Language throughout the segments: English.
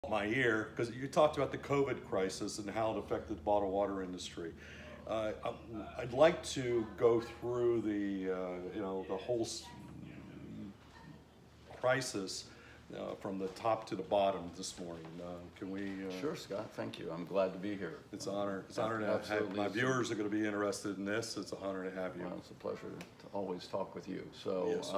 my ear because you talked about the COVID crisis and how it affected the bottled water industry. I'd like to go through the whole crisis from the top to the bottom this morning. Can we? Sure, Scott. Thank you. I'm glad to be here. It's an honor. It's an honor to have my viewers are going to be interested in this. It's an honor to have you. Well, it's a pleasure to always talk with you. So, yes,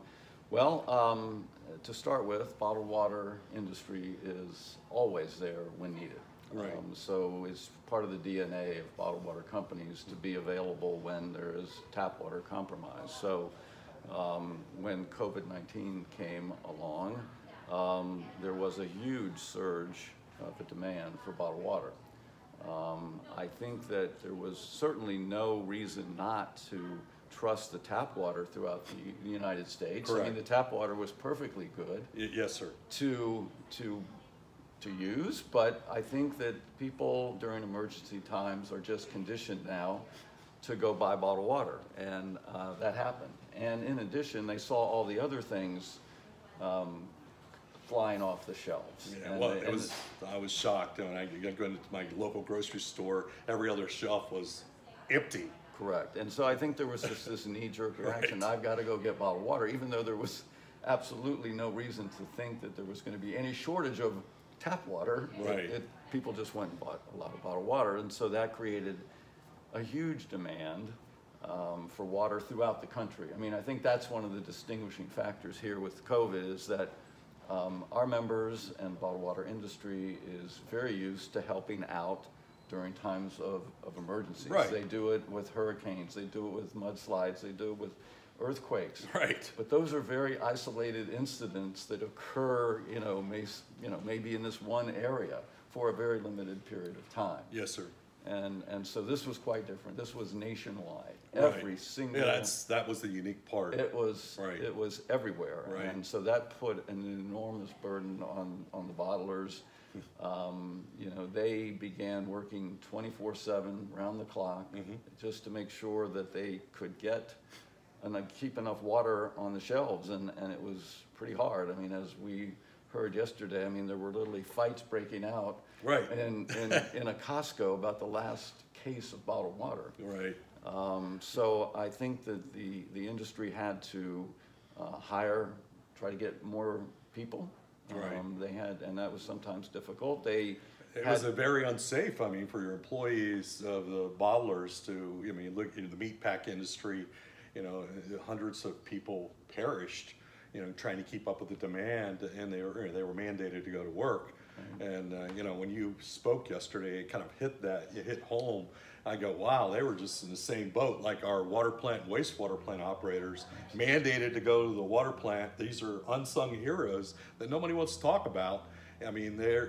to start with, bottled water industry is always there when needed. Right. So it's part of the DNA of bottled water companies to be available when there is tap water compromise. So when COVID-19 came along, there was a huge surge of the demand for bottled water. I think that there was certainly no reason not to trust the tap water throughout the United States. Correct. I mean, the tap water was perfectly good. Yes, sir. To use, but I think that people during emergency times are just conditioned now to go buy bottled water, and that happened. And in addition, they saw all the other things flying off the shelves. Yeah, and well, I was shocked when I got going to my local grocery store. Every other shelf was empty. Correct. And so I think there was just this knee-jerk reaction. Right. I've got to go get bottled water, even though there was absolutely no reason to think that there was going to be any shortage of tap water. Right. People just went and bought a lot of bottled water, and so that created a huge demand for water throughout the country. I mean, I think that's one of the distinguishing factors here with COVID is that our members and bottled water industry is very used to helping out during times of emergencies. Right. They do it with hurricanes, they do it with mudslides, they do it with earthquakes. Right. But those are very isolated incidents that occur, maybe in this one area for a very limited period of time. Yes, sir. And so this was quite different. This was nationwide. Right. Every single. Yeah, that was the unique part. It was. Right. It was everywhere. Right. And so that put an enormous burden on the bottlers. They began working 24/7, round the clock, just to make sure that they could get and keep enough water on the shelves, and it was pretty hard. I mean, as we heard yesterday, I mean, there were literally fights breaking out right. in a Costco about the last case of bottled water. Right. So I think that the industry had to try to get more people. Right. They had, and that was sometimes difficult. It was a very unsafe, I mean, for your employees of the bottlers to, I mean, look into the meat pack industry, hundreds of people perished, trying to keep up with the demand, and they were mandated to go to work. Right. And, when you spoke yesterday, it kind of hit home. I go, wow, they were just in the same boat, like our water plant and wastewater plant operators mandated to go to the water plant. These are unsung heroes that nobody wants to talk about. I mean, they're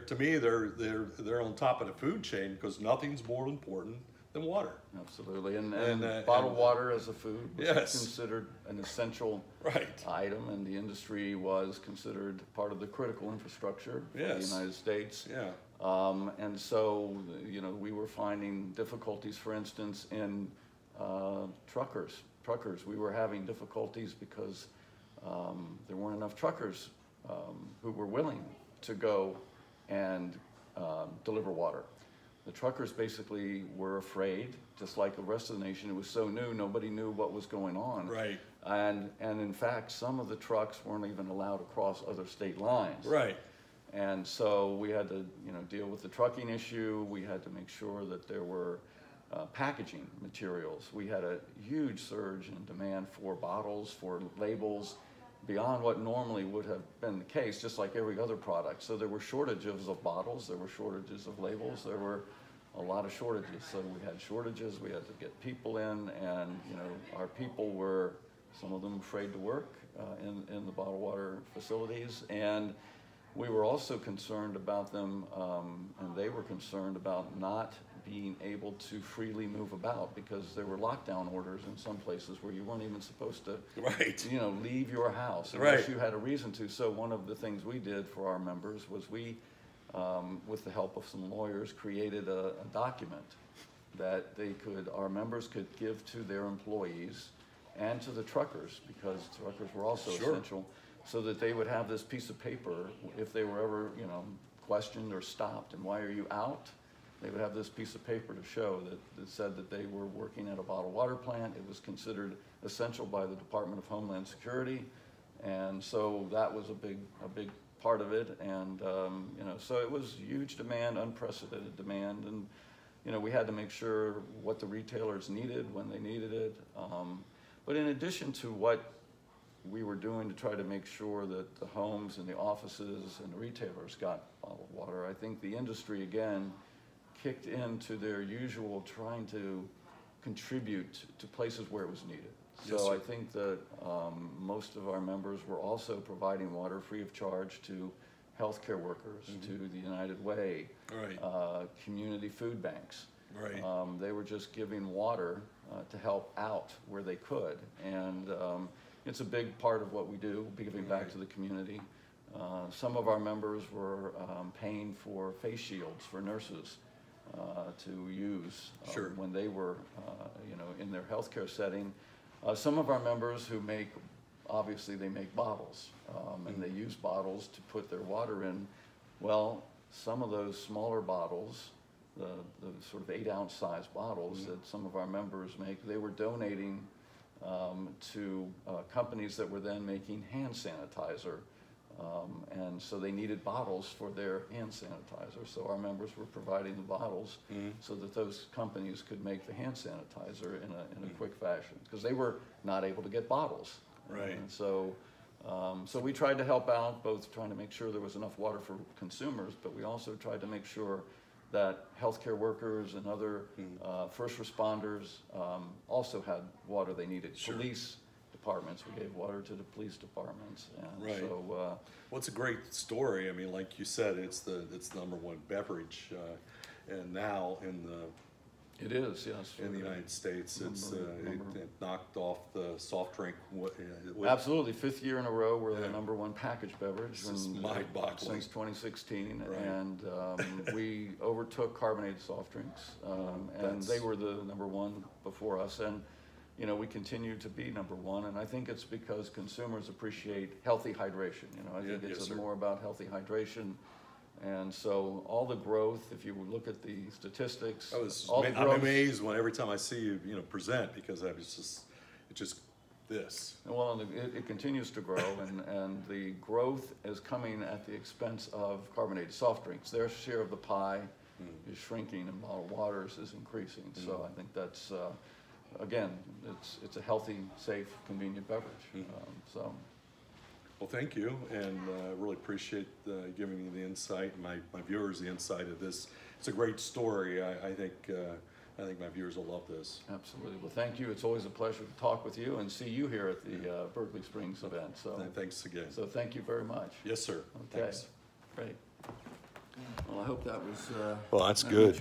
on top of the food chain because nothing's more important than water. Absolutely, and bottled water as a food was yes. considered an essential right. item, and the industry was considered part of the critical infrastructure for yes. the United States. Yeah. And so, we were finding difficulties, for instance, in truckers. We were having difficulties because there weren't enough truckers who were willing to go and deliver water. The truckers basically were afraid, just like the rest of the nation. It was so new, nobody knew what was going on. Right. And in fact, some of the trucks weren't even allowed to cross other state lines. Right. And so we had to, deal with the trucking issue. We had to make sure that there were packaging materials. We had a huge surge in demand for bottles, for labels, beyond what normally would have been the case, just like every other product. So there were shortages of bottles, there were shortages of labels, there were a lot of shortages. So we had shortages, we had to get people in, and our people were, some of them afraid to work in the bottled water facilities, and we were also concerned about them, and they were concerned about not being able to freely move about because there were lockdown orders in some places where you weren't even supposed to, right. Leave your house unless right. you had a reason to. So one of the things we did for our members was we, with the help of some lawyers, created a document that our members could give to their employees and to the truckers, because truckers were also sure. essential, so that they would have this piece of paper if they were ever, questioned or stopped, and why are you out? They would have this piece of paper to show that said that they were working at a bottled water plant. It was considered essential by the Department of Homeland Security, and so that was a big part of it. And you know, so it was huge demand, unprecedented demand, and you know, we had to make sure what the retailers needed when they needed it. But in addition to what we were doing to try to make sure that the homes and the offices and the retailers got bottled water, I think the industry again kicked into their usual trying to contribute to places where it was needed. Yes, So sir. I think that most of our members were also providing water free of charge to healthcare workers, to the United Way, Right. community food banks. Right. They were just giving water to help out where they could. And it's a big part of what we do, giving back Right. to the community. Some of our members were paying for face shields for nurses to use Sure. when they were, you know, in their healthcare setting. Some of our members who make, obviously they make bottles, and they use bottles to put their water in. Well, some of those smaller bottles, the sort of 8-ounce size bottles that some of our members make, they were donating to companies that were then making hand sanitizer. And so they needed bottles for their hand sanitizer. So our members were providing the bottles so that those companies could make the hand sanitizer in a quick fashion, because they were not able to get bottles. Right. And so, so we tried to help out, both trying to make sure there was enough water for consumers, but we also tried to make sure that healthcare workers and other first responders also had water they needed. Sure. Police departments, we gave water to the police departments. And Right. so, Well, it's a great story. I mean, like you said, it's the #1 beverage, and now in the it is, yes. in the United States, it's Number- it knocked off the soft drink. Absolutely, 5th year in a row, we're Yeah. the #1 packaged beverage. This is mind-boggling. Since 2016, Right. and we overtook carbonated soft drinks, and That's- they were the #1 before us. And you know, we continue to be #1, and I think it's because consumers appreciate healthy hydration. You know, I think Yeah, it's yes, sir. more about healthy hydration. And so all the growth, if you look at the statistics, all the I'm growth, amazed when every time I see you, you know, present, because it's just this. well, and it continues to grow, and the growth is coming at the expense of carbonated soft drinks. Their share of the pie is shrinking, and bottled waters is increasing. So I think that's, again, it's a healthy, safe, convenient beverage. So. Well, thank you, and I really appreciate giving me the insight, and my viewers the insight of this. It's a great story. I think my viewers will love this. Absolutely. Well, thank you. It's always a pleasure to talk with you and see you here at the Berkeley Springs event. So, And thanks again. so thank you very much. Yes, sir. Okay. Thanks. Great. Well, I hope that was. Well, that's good.